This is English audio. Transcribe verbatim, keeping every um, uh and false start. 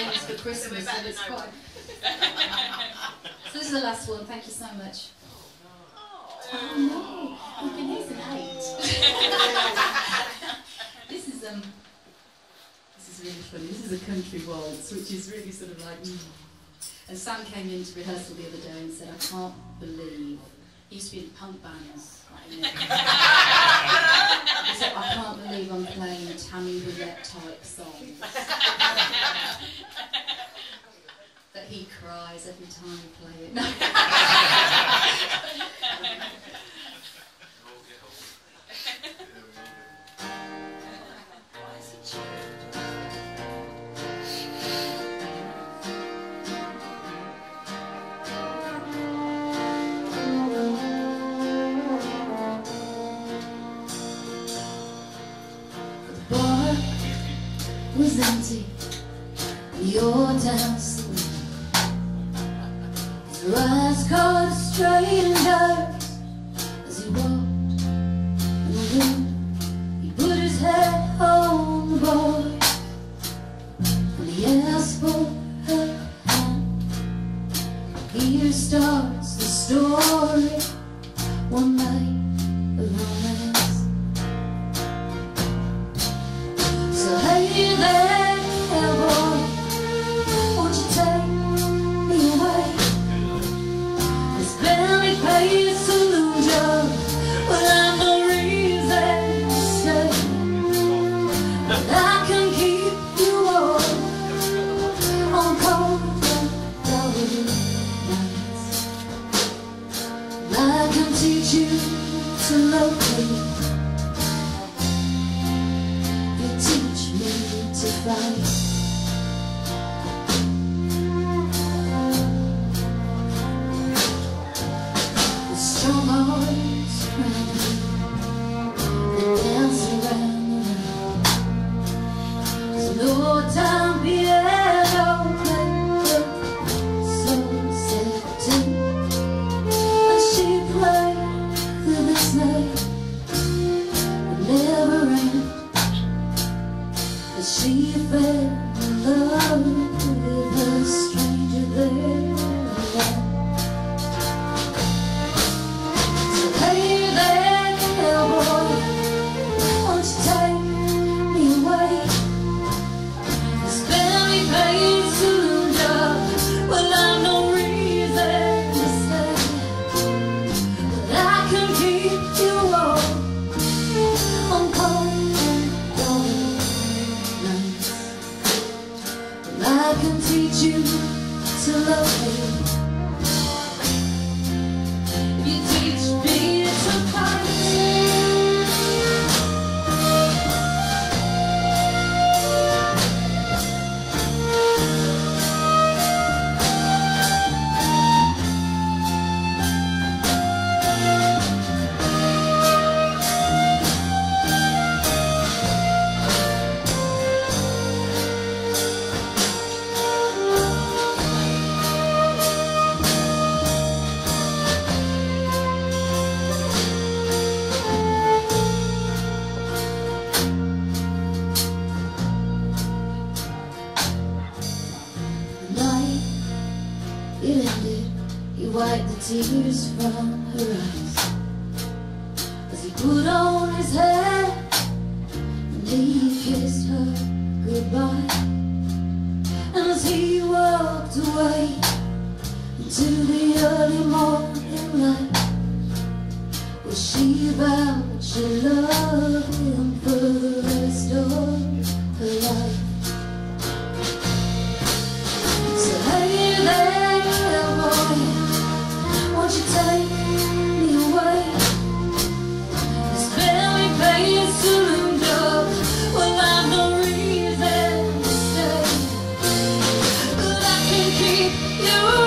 names for Christmas, and it's quite... So this is the last one, thank you so much. Oh no, oh, here's an eight. This is, um, this is really funny, this is a country waltz, which is really sort of like... Mm. And Sam came into rehearsal the other day and said, I can't believe, he used to be in punk bands. He said, I can't believe I'm playing Tammy Wynette type songs. That he cries every time we play it. No. Was empty, your dance his eyes caught strangers as he walked in the wind. He put his head on the board and he asked for her hand. Here starts the story, one night of romance. So hey there, boy, won't you take me away? This barely pays saloon job, but I've no reason to stay. But I can keep you warm on cold Galway nights. I can teach you to love me. To fight. The strong arms around me, they dance around the room. There's no time piano played, so sad too. And she played through this night, it never end. She fell in love with a stranger there. So hey there, boy, won't you take me away? This barely paid saloon job, well I've no reason to stay. But I can keep you warm on cold Galway. I can teach you to love me. You teach me to fight. It ended, he wiped the tears from her eyes as he put on his hat and he kissed her goodbye. And as he walked away into the early morning light, well she vowed she loved him for the rest of her life. So hey there, won't you take me away? This barely paid saloon job, well I've no reason to stay. But I can keep you